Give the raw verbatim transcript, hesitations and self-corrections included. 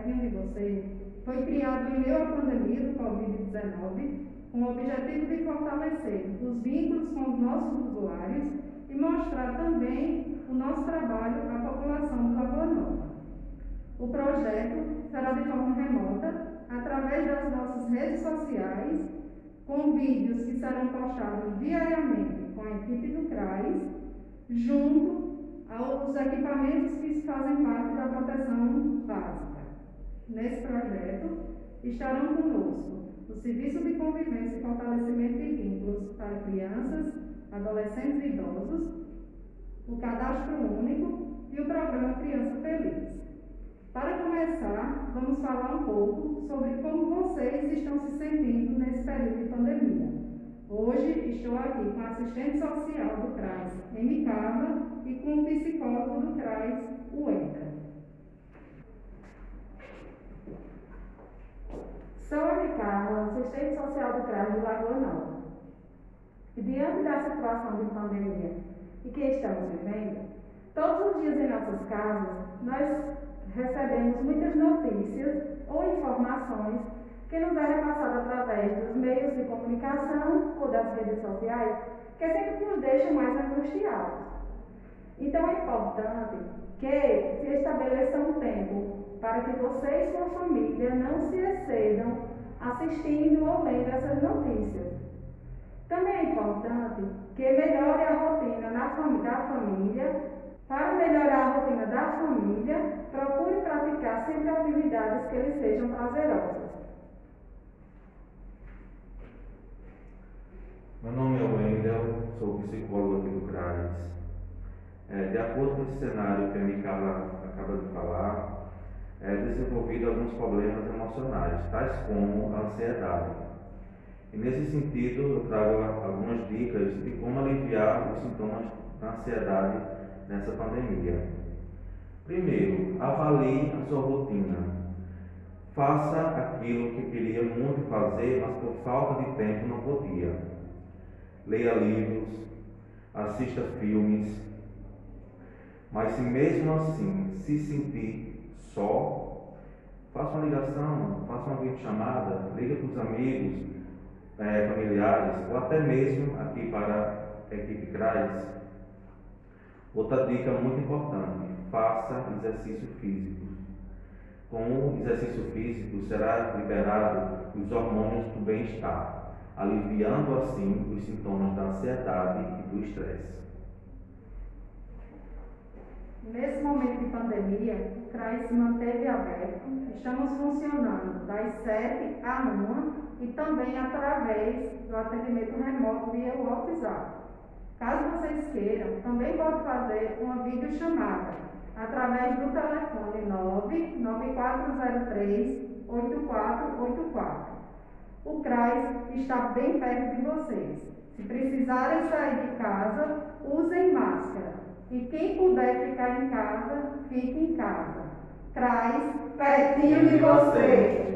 pertinho de você, foi criado em meio à pandemia do covid dezenove, com o objetivo de fortalecer os vínculos com os nossos usuários e mostrar também o nosso trabalho à população de Lagoa Nova. O projeto será de forma remota, através das nossas redes sociais, com vídeos que serão postados diariamente com a equipe do CRAS, junto aos equipamentos que fazem parte da proteção básica. Nesse projeto estarão conosco o Serviço de Convivência e Fortalecimento de Vínculos para Crianças, Adolescentes e Idosos, o Cadastro Único e o Programa Criança Feliz. Para começar, vamos falar um pouco sobre como vocês estão se sentindo nesse período de pandemia. Hoje estou aqui com a assistente social do CRAS, M. Carla, e com o psicólogo do CRAS, o Entra. Sou a M. Carla, assistente social do CRAS de Lagoa Nova. E diante da situação de pandemia e que estamos vivendo, todos os dias em nossas casas, nós recebemos muitas notícias ou informações que nos é repassada através dos meios de comunicação ou das redes sociais, que sempre nos deixam mais angustiados. Então é importante que se estabeleça um tempo para que você e sua família não se excedam assistindo ou lendo essas notícias. Também é importante que melhore a rotina na fam- da família. Para melhorar a rotina da família, procure praticar sempre atividades que lhe sejam prazerosas. Meu nome é Wendel, sou psicólogo aqui do CRAS. É, de acordo com esse cenário que a Micaela acaba de falar, é desenvolvido alguns problemas emocionais, tais como a ansiedade. E nesse sentido, eu trago algumas dicas de como aliviar os sintomas da ansiedade nessa pandemia. Primeiro, avalie a sua rotina. Faça aquilo que queria muito fazer, mas por falta de tempo não podia. Leia livros, assista filmes, mas se mesmo assim se sentir só, faça uma ligação, faça uma videochamada, ligue para os amigos, é, familiares, ou até mesmo aqui para a equipe CRAS. Outra dica muito importante: faça exercício físico. Com o exercício físico será liberado os hormônios do bem-estar, aliviando assim os sintomas da ansiedade e do estresse. Nesse momento de pandemia, o CRAS se manteve aberto. Estamos funcionando das sete à uma e também através do atendimento remoto via WhatsApp. Caso vocês queiram, também pode fazer uma videochamada através do telefone nove nove quatro zero três oito quatro oito quatro. O CRAS está bem perto de vocês. Se precisarem sair de casa, usem máscara. E quem puder ficar em casa, fique em casa. CRAS, pertinho de você.